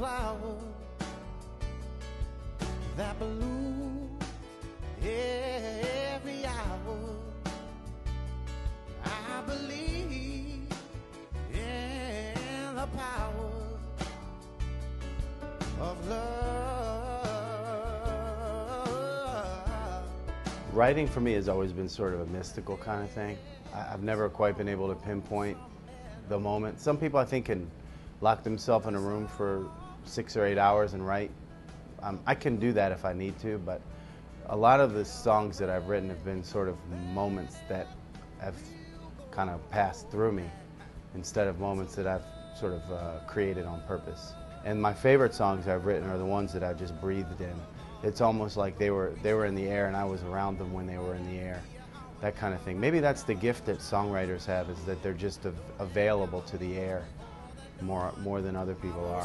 flower that blooms every hour. I believe in the power of love. Writing for me has always been sort of a mystical kind of thing. I've never quite been able to pinpoint the moment. Some people, I think, can lock themselves in a room for 6 or 8 hours and write. I can do that if I need to, but a lot of the songs that I've written have been sort of moments that have kind of passed through me instead of moments that I've sort of created on purpose. And my favorite songs I've written are the ones that I've just breathed in. It's almost like they were in the air and I was around them when they were in the air. That kind of thing. Maybe that's the gift that songwriters have, is that they're just available to the air more than other people are.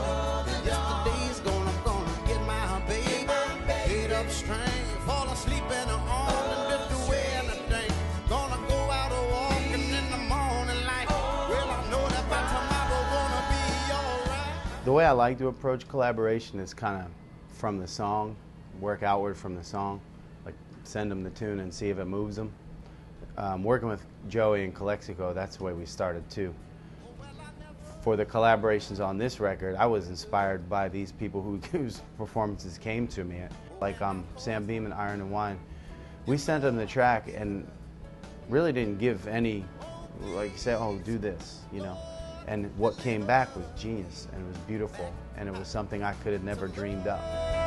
The way I like to approach collaboration is kind of from the song, work outward from the song, like send them the tune and see if it moves them. Working with Joey and Calexico, that's the way we started too. For the collaborations on this record, I was inspired by these people whose performances came to me. Like Sam Beam and Iron and Wine. We sent them the track and really didn't give any, like you say, oh, do this, you know. And what came back was genius, and it was beautiful, and it was something I could have never dreamed up.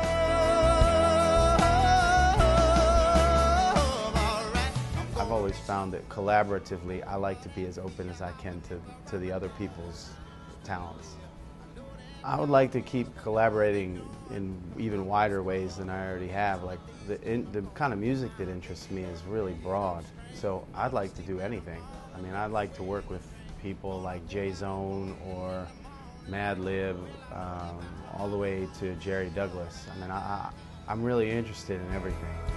I've always found that collaboratively, I like to be as open as I can to the other people's talents. I would like to keep collaborating in even wider ways than I already have. Like the kind of music that interests me is really broad, so I'd like to do anything. I mean, I'd like to work with people like J-Zone or Madlib, all the way to Jerry Douglas. I mean, I'm really interested in everything.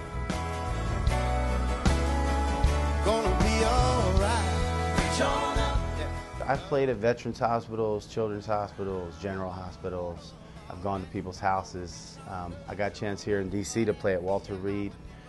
Gonna be all right. Reach on up. I've played at veterans hospitals, children's hospitals, general hospitals. I've gone to people's houses. I got a chance here in D.C. to play at Walter Reed.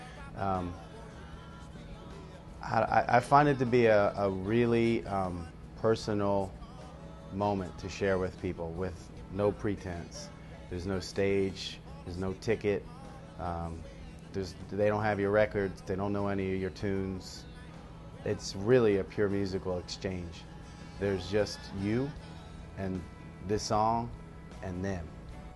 I find it to be a really personal moment to share with people with no pretense. There's no stage, there's no ticket, they don't have your records, they don't know any of your tunes. It's really a pure musical exchange. There's just you and this song and them.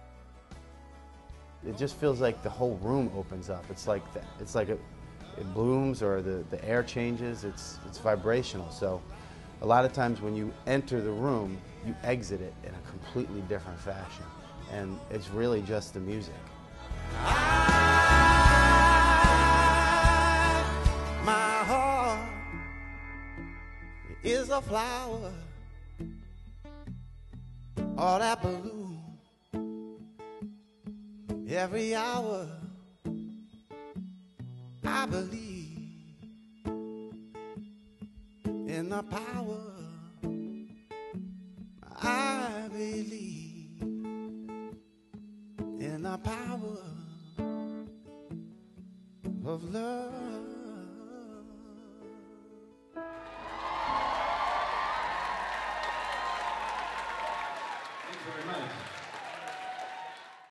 It just feels like the whole room opens up. It's like it blooms, or the air changes. It's vibrational. So a lot of times when you enter the room, you exit it in a completely different fashion. And it's really just the music. My heart is a flower, all that bloom every hour. I believe in the power. I believe in the power of love. Thanks very much.